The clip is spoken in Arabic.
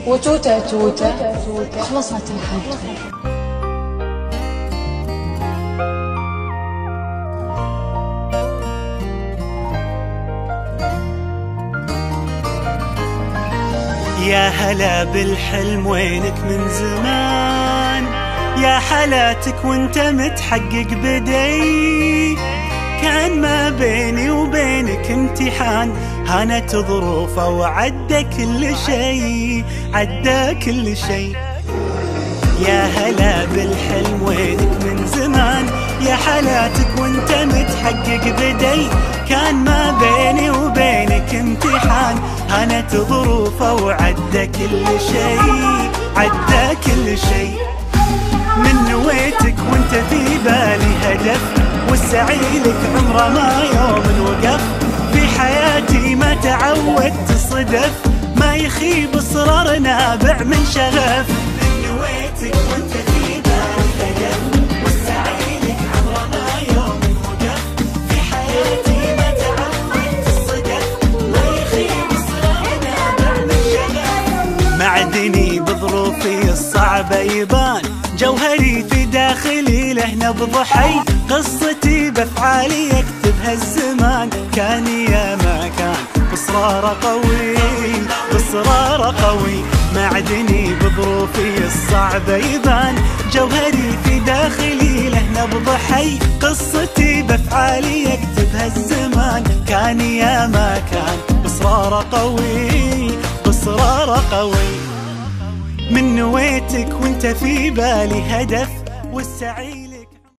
وتوتة توتة خلصت الحدوتة. يا هلا بالحلم وينك من زمان، يا حلاتك وانت متحقق بدي. كان ما بيني وبينك امتحان، هانت ظروفه وعدى كل شي، عدى كل شي. يا هلا بالحلم وينك من زمان، يا حلاتك وانت متحقق بدي. كان ما بيني وبينك امتحان، هانت ظروفه وعدى كل شي، عدى كل شي. من نويتك وانت في بالي هدف، والسعي لك عمره ما يوم وقف. في حياتي ما تعودت صدف، ما يخيب اصرار نابع من شغف. من نويتك وانت في بالي هدف، والسعي لك عمره ما يوم وقف. في حياتي ما تعودت صدف، ما يخيب اصرار نابع من شغف. معدني بظروفي الصعبة يبان، جوهري في داخلي له نبض حي. قصتي بافعالي يكتبها الزمان، كان يا ما كان اصرار قوي، اصرار قوي. معدني بظروفي الصعبة يبان، جوهري في داخلي له نبض حي. قصتي بافعالي يكتبها الزمان، كان يا ما كان اصرار قوي، اصرار قوي. من نويتك وانت في بالي هدف، والسعي